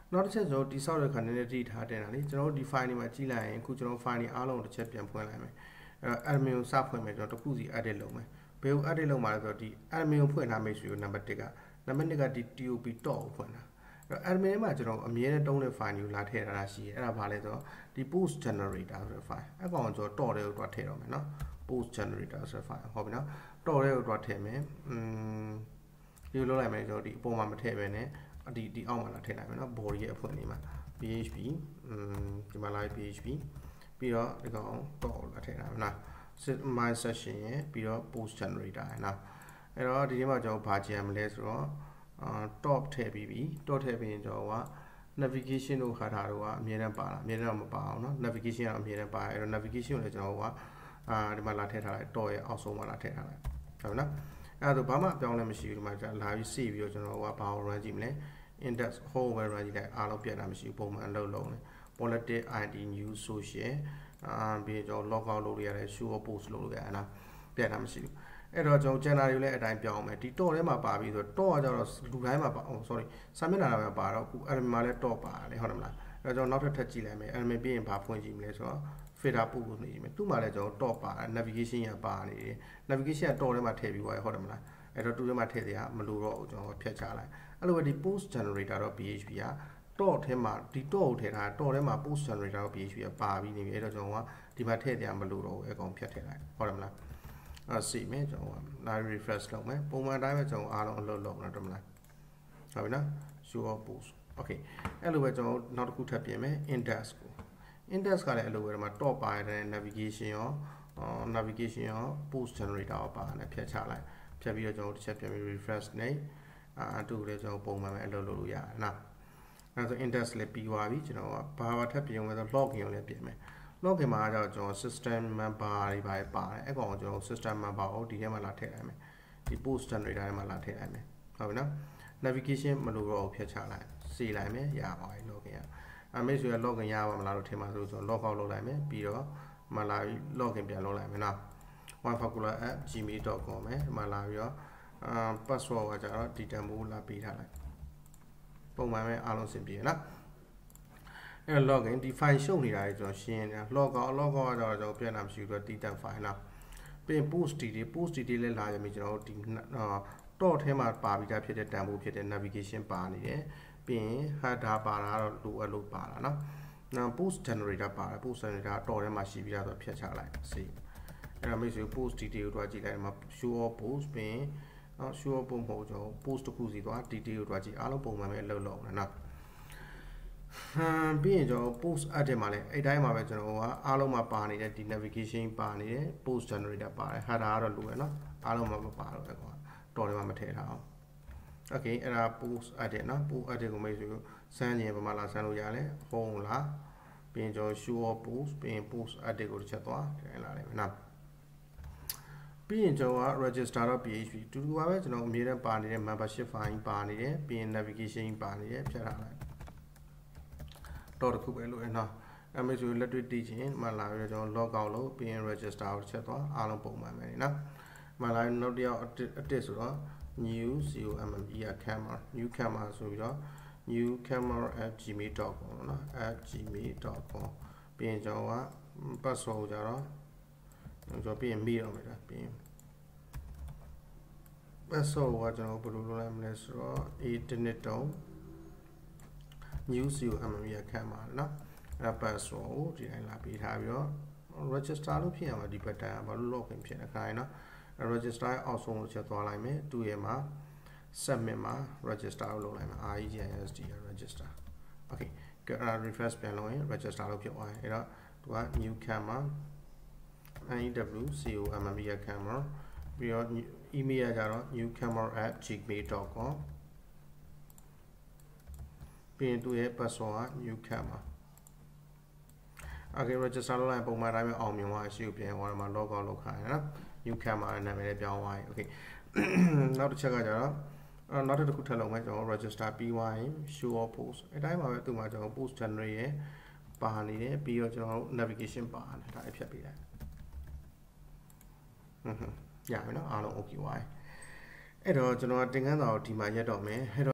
နောက်တစ်ချက်ကျွန်တော်တိဆောက်တဲ့ခါနည်းနည်းတိထားတင်တာလေကျွန်တော်ဒီ file တွေမှာကြည့်လိုက်ရင်အခုကျွန်တော် file တွေအားလုံးတစ်ချက်ပြန်ဖွင့်လိုက်မယ်အဲ့တော့ admin ကိုစဖွင့်မယ်ကျွန်တော်တစ်ခုစီ edit လုပ်မယ်ဘယ်ကို edit လုပ်မှာလဲဆိုတော့ဒီ admin ကိုဖွင့်ထားမိတ်ဆွေကိုနံပါတ်1ကနံပါတ်2ကဒီ top တော့ကိုဖွင့်တာအဲ့တော့ admin မှာကျွန်တော်အမြဲတမ်းတုံးတဲ့ file ကိုလာထည့်ထားတာရှိတယ်အဲ့ဒါဘာလဲဆိုတော့ဒီ post generator ဆိုတဲ့ file အဲ့ကောင်ကျွန်တော်တော့တဲ့ကိုတွားထည့်တော့မယ်နော် post generator ဆိုတဲ့ file ဟုတ်ပြီနော်တော့တဲ့ကိုတွားထည့်မယ်ဒီလိုလုပ်လိုက်မယ်ကျွန်တော်ဒီအပေါ်မှာမထည့်ပဲနဲ့ဒီအောက်မှာလာထည့်လိုက်မယ်နော် body ရဲ့အဖွင့်လေးမှာ php ဒီမှာလာ php ပြီးတော့ဒီကောင်တော့လာထည့်တာနော် my session ရဲ့ပြီးတော့ post generator နော်အဲ့တော့ဒီထဲမှာကျွန်တော်ဘာကြည့်ရမလဲဆိုတော့top ထည့်ပြီးပြီ top ထည့်ပြီးရင်ကျွန်တော်က navigation တို့ခါထားတော့ကအမြဲတမ်းပါလားအမြဲတမ်းမပါအောင်နော် navigation ကအမြဲတမ်းပါအဲ့တော့ navigation ကိုလည်းကျွန်တော်ကဒီမှာလာထည့်ထားလိုက် top ရဲ့အောက်ဆုံးမှာလာထည့်ထားလိုက်ဟုတ်ပြီနော်အဲ့ဒါဆိုဘာမှအပြောင်းလဲမရှိဘူးဒီမှာကျွန်တော်လာပြီးစီးပြီးတော့ကျွန်တော်ကဘာကို run ကြည့်မလဲ index whole web run ကြည့်လိုက်အားလုံးပြတ်တာမရှိဘူးပုံမှန်အလုပ်လုပ်နေ politics id news social ပြီးကျွန်တော် log out လုပ်လို့ရတယ် show post လုပ်လို့ရတယ်နော်ပြတ်တာမရှိဘူးအဲ့တော့ကျွန်တော် channel တွေလည်းအတိုင်းပြောင်းမယ်ဒီ top ထဲမှာပါပြီးဆိုတော့ top ကကျတော့လူတိုင်းမှာပါ sorry စာမျက်နှာမှာပါတော့အခု admin မှာလည်း top ပါတယ်ဟုတ်တယ်မလားအဲ့တော့ကျွန်တော်နောက်ထပ်ကြည့်လိုက်မယ် admin ပြီးရင်ဘာဖွင့်ကြည့်မလဲဆိုတော့ filter ပို့လို့နေမယ်သူ့မှာလည်းကျွန်တော် top ပါ navigation ရပါနေတယ် navigation က top ထဲမှာထည့်ပြီးသွားရဟုတ်တယ်မလားအဲ့တော့သူ့ထဲမှာထည့်စရာမလိုတော့ဘူးကျွန်တော်ဖြတ်ချလိုက်အဲ့လိုပဲဒီ post generator တော့ php က top ထဲမှာဒီ top ကိုထည့်ထား top ထဲမှာ post generator တော့ php ကပါပြီးနေပြီအဲ့တော့ကျွန်တော်ကဒီမှာထည့်စရာမလိုတော့ဘူးအကောင်ဖြတ်ထည့်လိုက်ဟုတ်တယ်မလားအဲ့စီမယ်ကျွန်တော်ကလာ refresh လုပ်မယ်ပုံမှန်တိုင်းပဲကျွန်တော်အားလုံးအလုပ်လုပ်နေတယ်မလားဟုတ်ပြီနော် show post okay အဲ့လိုပဲကျွန်တော်နောက်တစ်ခုထပ်ပြင်မယ် index ကို index ကလည်းအဲ့လိုပဲဒီမှာ top ပါတဲ့ navigation ရောnavigation ရော post generator ရောပါတယ်ဖြတ်ချလိုက်ဖြတ်ပြီးတော့ကျွန်တော်တစ်ချက်ပြန်ပြီး refresh နေတူလည်းကျွန်တော်ပုံမှန်ပဲအလုပ်လုပ်လို့ရတယ်နော်အဲ့ဒါဆို index လည်းပြီးသွားပြီကျွန်တော်ကဘာထပ်ပြင်အောင်လဲဆို login ကိုလည်းပြင်မယ် login မှာကျတော့ကျွန်တော် system member တွေပါတယ်အဲ့ကောင်ကိုကျွန်တော် system member ကိုဒီထဲမှာလာထည့်လိုက်မယ်ဒီ post generator ထဲမှာလာထည့်လိုက်မယ်ဟုတ်ပြီနော် navigation မလိုတော့ဖြတ်ချလိုက်စီလိုက်မယ်ရပါပြီ login ရမိတ်ဆွေက login ရပါမလားလို့ထင်ပါဆိုကျွန်တော် log out လုပ်လိုက်မယ်ပြီးတော့မလာပြီး login ပြန်လုပ်လိုက်မယ်နော် oneformula@gmail.com ပဲဒီမှာလာပြီးတော့password ကကျတော့ဒီတန်ဖိုးလာပေးထားလိုက်ပုံမှန်ပဲအားလုံးစင်ပြေနော်အဲ့ login ဒီ file ရှုပ်နေတာတွေကျွန်တော်ရှင်းနေတာ log out ကတော့ကျွန်တော်ပြန်လာမရှိဘူးသူကတည်တံ့ file နော်ပြီးရင် post detail လည်းလာရပြီကျွန်တော်ဒီ top ထဲမှာပါပြီးသားဖြစ်တဲ့တန်ဖိုးဖြစ်တဲ့ navigation ပါနေတယ်ပြီးရင် header ပါတာတော့လိုအပ်လို့ပါတာနော်နောက် post generator ပါတယ် post generator တော့ထဲမှာရှိပြီးသားဆိုဖြတ်ချလိုက်စေအဲ့တော့မိတ်ဆွေ post detail ကိုတွားကြည့်လိုက်မှာ show all post ပြီးရင်show all post မဟုတ်ကျွန်တော် post တစ်ခုစီသွား detail ကိုတွားကြည့်အားလုံးပုံမှန်ပဲအလုပ်လုပ်နေနော်ပြီးရင်ကျွန်တော် post edit မှာလည်းအဲ့တိုင်းမှာပဲကျွန်တော်ကအားလုံးမှာပါနေတဲ့ဒီ navigation ပါနေတယ် post generator ပါတယ် header ကတော့လိုရနော်အားလုံးမှာမပါတော့အဲ့ကောင်တော့ထဲမှာမထည့်ထားအောင် okay အဲ့ဒါ post edit နော် post edit ကိုမိတ်ဆွေစမ်းရင်ပမာလာစမ်းလို့ရတယ် home လားပြီးရင်ကျွန်တော် show all post ပြီးရင် post edit ကိုတစ်ချက်သွားထည့်လာလိုက်မယ်နော်ပြီးရင်ကျွန်တော်က register.php တူတူပါပဲကျွန်တော်အမြဲတမ်းပါနေတဲ့ membership file ပါနေတယ်ပြီးရင် navigation ပါနေတယ်ဖြတ်ထားလိုက်တော့တစ်ခုပဲလို့ရနော်အဲ့မဲ့ဆိုလက်တွေ့တည်ခြင်းမှလာပြီးတော့ကျွန်တော် log out လုပ်ပြီးရင် register ကိုတစ်ချက်သွားအားလုံးပုံမှန်ပဲနော်မှလာနောက်တစ်ယောက်အတစ်ဆိုတော့ new camera new camera ဆိုပြီးတော့ new camera@gmail.com နော် @gmail.com ပြီးရင်ကျွန်တော်က password ကိုကြတော့ကျွန်တော်ပြီးရင်မိတော့မယ်ဒါပြီးရင် password ကကျွန်တော်ဘယ်လိုလုပ်လိုက်မလဲဆိုတော့ internet new camera နော်အဲ့ password ကိုဒီတိုင်းလာပေးထားပြီးတော့ register လို့ဖြစ်ရမှာဒီဘက်တန်းကဘာလို့ login ဖြစ်နေခိုင်းနော် register အောက်ဆုံးကိုချက်သွားလိုက်မယ်သူ့ရဲ့မှာ submit မှာ register လို့လုပ်လိုက်မယ် REGIST register okay refresh ပြန်လုပ်ရင် register လို့ဖြစ်သွားတယ်အဲ့တော့သူက new camera NEW camera ပြီးတော့ email ကကြတော့ newcamera@gmail.com ပြီးရင်သူ့ရဲ့ password က new camera okay register လုပ်လိုက်ပုံမှန်တိုင်းပဲအောင်မြင်သွားရှိကိုပြန်သွားတယ်မှာ log out လုပ်ခိုင်းရနော် new camera နာမည်လေးပြောင်းသွားပြီ okay နောက်တစ်ချက်ကကြတော့နောက်တစ်ခုထပ်လုပ်မယ်ကျွန်တော် register ပြီးသွားရင် show all post အတိုင်းပါပဲသူ့မှာကျွန်တော် post generate ရဲ့ပါနေတယ်ပြီးတော့ကျွန်တော် navigation ပါတယ်ဒါအဖြတ်ပေးလိုက်ရပြီနော်အားလုံး okay ပါအဲ့တော့ကျွန်တော်တင်ကန်းစာကိုဒီမှာရက်တော့မယ်